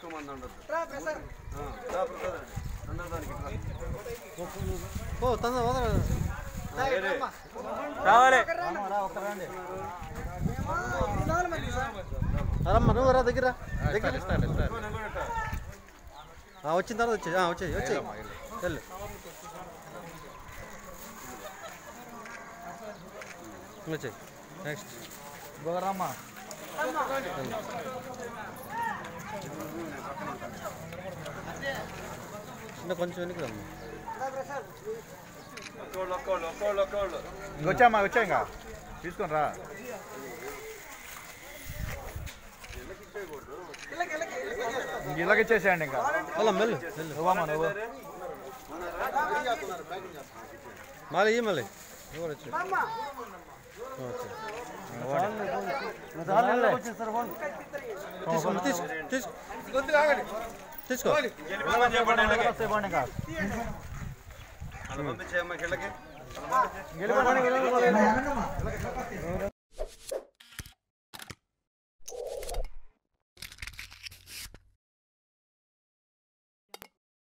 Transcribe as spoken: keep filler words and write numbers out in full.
ఎక్కువ మంది ఉండదు. ఓ తొందర రావాలి రమ్మ నువ్వు రా దగ్గర దగ్గర వచ్చిన తర్వాత వచ్చేయి వచ్చేయి వచ్చేయి వెళ్ళు వచ్చేయి నెక్స్ట్ రమ్మా ఇంకా కొంచెం వెనక్కి రమ్మ వచ్చామా వచ్చా ఇంకా తీసుకొని రా ఇలాగ ఇచ్చేసేయండి ఇంకా అలా మెల్లు నువ్వమ్మా నువ్వు మళ్ళీ ఈ మళ్ళీ ఎవరు వచ్చి తీసుకో తీసుకో